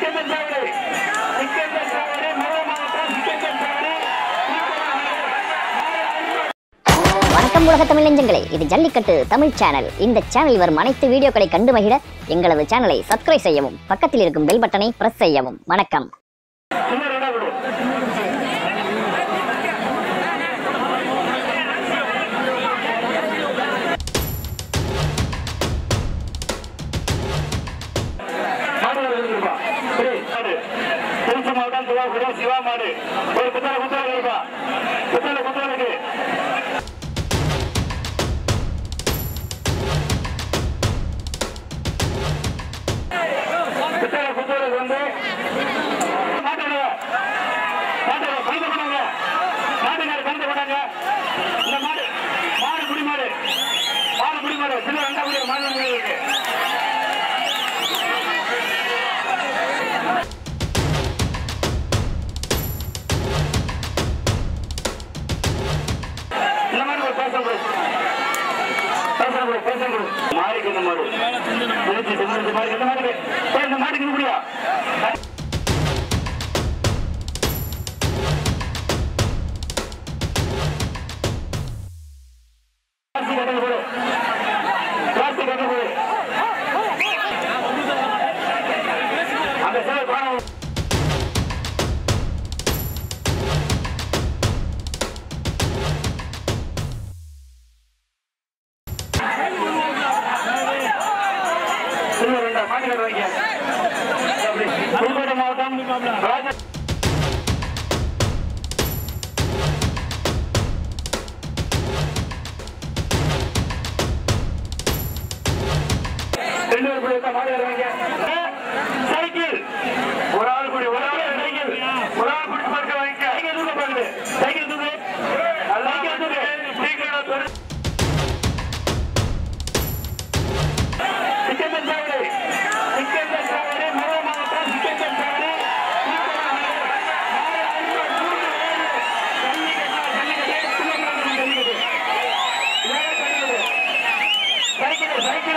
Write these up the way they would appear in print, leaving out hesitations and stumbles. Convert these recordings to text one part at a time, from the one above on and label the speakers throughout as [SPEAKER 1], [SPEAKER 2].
[SPEAKER 1] வணக்கம் உலக தமிழ் நெஞ்சங்களே, இது ஜல்லிக்கட்டு தமிழ் சேனல். இந்த சேனல் வரும் அனைத்து வீடியோக்களை கண்டு மகிழ எங்களது சேனலை சப்ஸ்கிரைப் செய்யவும், பக்கத்தில் இருக்கும் பெல் பட்டனை பிரஸ் செய்யவும். வணக்கம்.
[SPEAKER 2] சிவா மாடு ஒரு குத்தல குத்தல இருக்கா குத்தல குத்தல இருக்கு குத்தல குத்தல வந்து மாட்டோட மாட்டோட கண்டு போனாங்க மாட்டுக்கார கண்டு போனாங்க. இந்த மாடு மாடு குடி மாடு மாடு குடி மாடு சில ரெண்டா குடி மாடு இருக்கு. மாவட்டம் சைக்கிள் ஒரு ஆள் கூடி ஒரு ஆள் சைக்கிள் ஒரு ஆள் குடிச்சு பார்க்க வாங்கிக்க சைக்கிள் தூக்க பாருங்க சைக்கிள் தூக்கு சைக்கிள் தூக்கு சீக்கிரம் சிக்கன் சாவடி சிக்கன் சாவடி மதுரை மாவட்டம் சிக்கன் சாவடி சைக்கிள் சைக்கிள்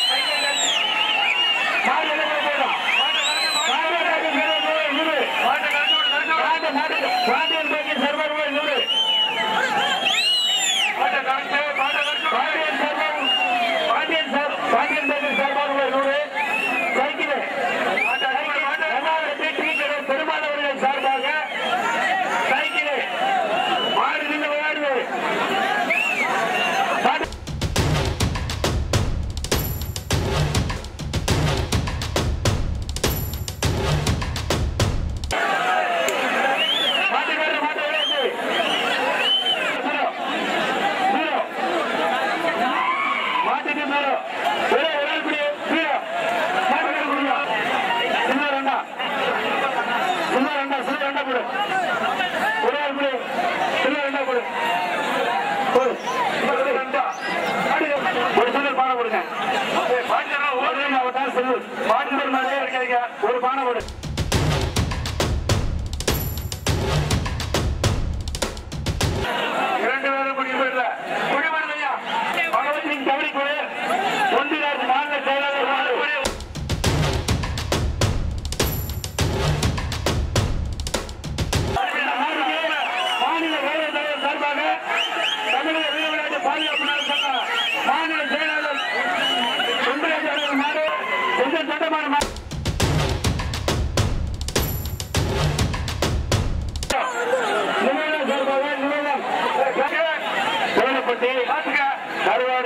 [SPEAKER 2] பெருமாள் சார்பாக சைக்கிள் மாடு நின்று விளையாடுவது ஒரு பானை போடு. இரண்டு பேரும் குடிபெறல குடிபெறலையா பகவதி கவனி கொடு ஒன்றிய மாநில செயலாளர் மாநில வேலைத் தலைவர் சார்பாக தமிழக விளையாட்டு பாதுகாப்பு நல சங்க மாநில செயலாளர் ஒன்றிய செயலாளர் மாடு கொஞ்சம் சட்டமான கருவாடு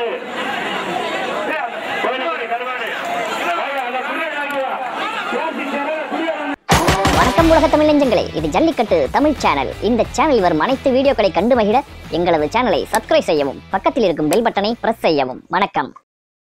[SPEAKER 1] வணக்கம் உலக தமிழ் நெஞ்சங்களே, இது ஜல்லிக்கட்டு தமிழ் சேனல். இந்த சேனல் வரும் அனைத்து வீடியோக்களை கண்டு மகிழ எங்களது சேனலை சப்ஸ்கிரைப் செய்யவும், பக்கத்தில் இருக்கும் பெல் பட்டனை பிரஸ் செய்யவும். வணக்கம்.